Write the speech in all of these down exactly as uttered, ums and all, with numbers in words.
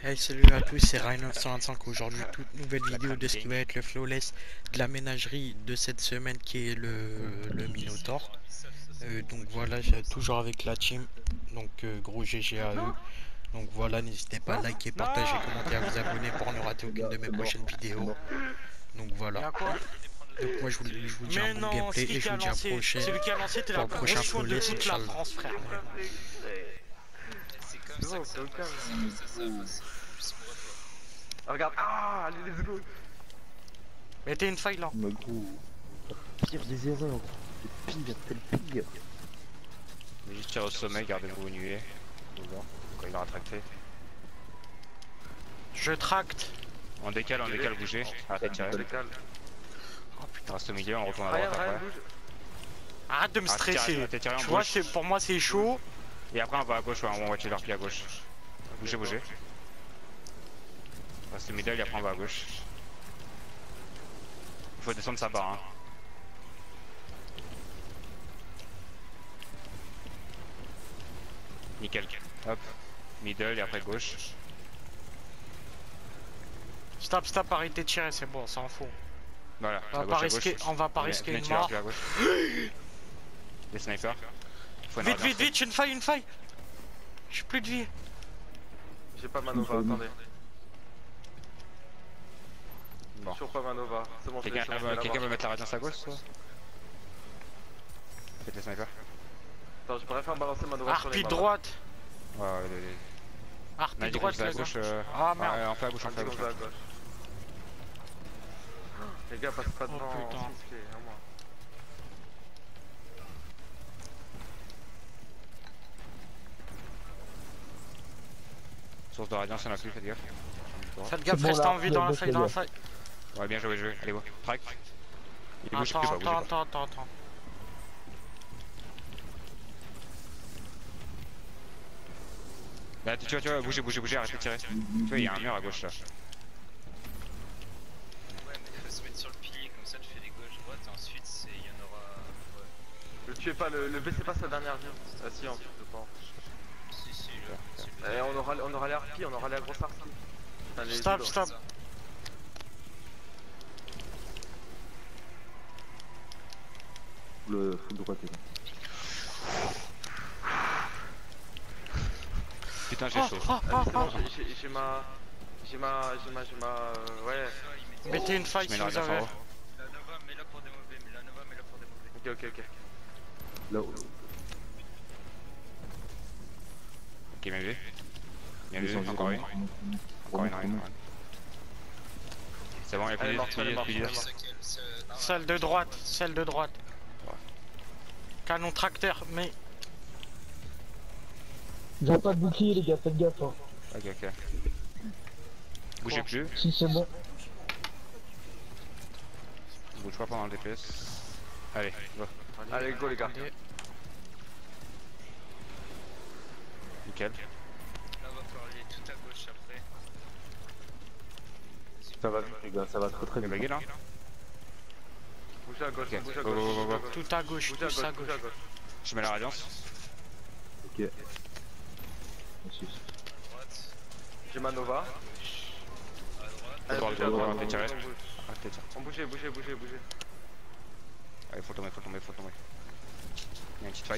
Hey, salut à tous, c'est Ryan neuf cent vingt-cinq. Aujourd'hui, toute nouvelle vidéo de ce qui va être le flawless de la ménagerie de cette semaine qui est le, le Minotaur. Euh, donc voilà, j'ai toujours avec la team. Donc euh, gros G G à eux. Donc voilà, n'hésitez pas à liker, partager, commenter, à vous abonner pour ne rater aucune de mes prochaines vidéos. Donc voilà. Donc moi je vous, je vous dis un Mais bon non, gameplay c'est et qui je a vous dis à la lancé, prochaine celui qui a lancé, t'es pour la le plus prochain grosse chaude de flawless, toute la Inch'Allah. France, frère. C'est comme C'est ça bon, que ça c'est au va, calme. c'est comme ça ça va, c'est plus moi toi. Ah, regarde, ah, allez, let's go. Mettez une faille là. Mais gros, pire des erreurs, le pire, c'est le pire. Mais juste tire au sommet, gardez-vous au nuée. Quand il aura tracté. Je tracte. On décale, on décale, bougez. Arrêtez de tirer. On décale. On reste au milieu, on retourne à Ryan, droite Ryan, après. bouge. Arrête de me Arrêtez de tirer, stresser. arrêtez de tirer, on Tu vois, bouge. c'est pour moi c'est chaud. Et après on va à gauche, ouais, on va tirer leur pied à gauche. Bougez, bougez. On reste au middle et après on va à gauche. Il faut descendre sa barre, hein. Nickel. Hop. Middle et après gauche. Stop, stop, arrêtez de tirer, c'est bon, on s'en fout. Voilà. On à va gauche, pas à gauche. risquer, on va pas Venez- risquer venez une tirer leur mort. pied à gauche. Les snipers. Faut une Vite, radiance. vite, vite, une faille, une faille. J'ai plus de vie. J'ai pas Manova, attendez. Bon. Toujours pas Manova. C'est bon, je l'ai, Quelqu'un c'est bon, je euh, vais quelqu'un l'avoir. veut mettre la radiance à gauche, soit Faites les snipers. Attends, je pourrais faire balancer Manova sur les Harpie mains. droite. Ouais, ouais, ouais, ouais. Harpie On a dit qu'on droite, faisait à les gars. gauche. Euh... Ah merde. Ouais, on fait à gauche, on Un fait à petit gauche. comme ça à gauche. Les gars, passe pas Oh, devant, putain. six pieds, à moi. Source de radiance, y'en a plus, faites gaffe. Faites gaffe, bon, reste là, en vie là, dans la là, faille, là, dans la là. faille. Ouais, bien joué, joué. Allez, go. Track. Il bouge Attends, plus, pas, bougez attends, pas. attends, attends, attends. Là, tu vois, tu vois, bougez, bougez, bougez, arrêtez de tirer. Tu vois, il y a un mur à gauche là. Ouais mais faut se mettre sur le pilier comme ça tu fais des gauches droites et ensuite c'est il y en aura. Ouais. Le tuez pas, le, le baissez pas sa dernière vie. Ah si, en fait, je pense. Si si je. si, Et on aura, on aura les harpies, on aura la grosse harpie. Enfin, les Stop, doulos. stop. Le full droit est là. Putain, j'ai Oh, chaud. oh, Ah, oh, c'est bon, oh. j'ai- j'ai j'ai ma... J'ai ma... J'ai ma... J'ai ma... euh, Ouais. Mettez une faille Je mets si la vous radiance en avez. haut. La Nova mets là pour des mauvais, mais la Nova mets là pour des mauvais. Ok, ok, ok. Là haut. Ok, bien vu. Bien Ils vu, sont encore une. vraiment- Encore une, vraiment- encore une. C'est bon, il y a plus Elle est de morte, elle est plus morte, de elle est plus de- morte. Seul, seul- non, Celle de droite, celle de droite. Canon tracteur, mais J'ai pas de bouclier les gars, faites gaffe hein. Ok, ok. Bougez plus. Si c'est bon. Bouge pas pendant le D P S. Allez, go. Allez, go les gars. Nickel. Là on va pouvoir aller tout à gauche après. Ça va vite les gars, ça va très très Il est vite. bugué là Bougez à gauche, Ok, bougez à go, gauche. go, go, bougez go. à gauche. tout à gauche, Bougez à tous à gauche, bougez à gauche. gauche. Je mets la radiance. Ok. Merci. Droite, J'ai ma Nova. à droite. Allez, droit, bougez à droit, droite, droit, on tirer. bouge, on bouge. Arrêtez de tirer. On bougeait, bougez, bougez, bougez. Allez, faut tomber, faut tomber, faut tomber. Il y a une petite faille.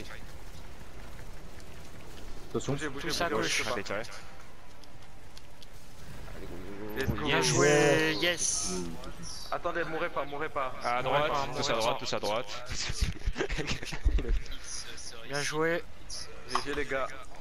Attention. Bougez, bougez, Tous à bougez, gauche. bougez pas. Arrêtez de tirer. Allez, go, go, Let's go, go. go. Bien joué, yes. Attendez, mourrez pas, mourrez pas. À Mourrez droite, pas, tous mourrez à droite, pas. tous à droite. X, ce Bien joué. X, G G les gars.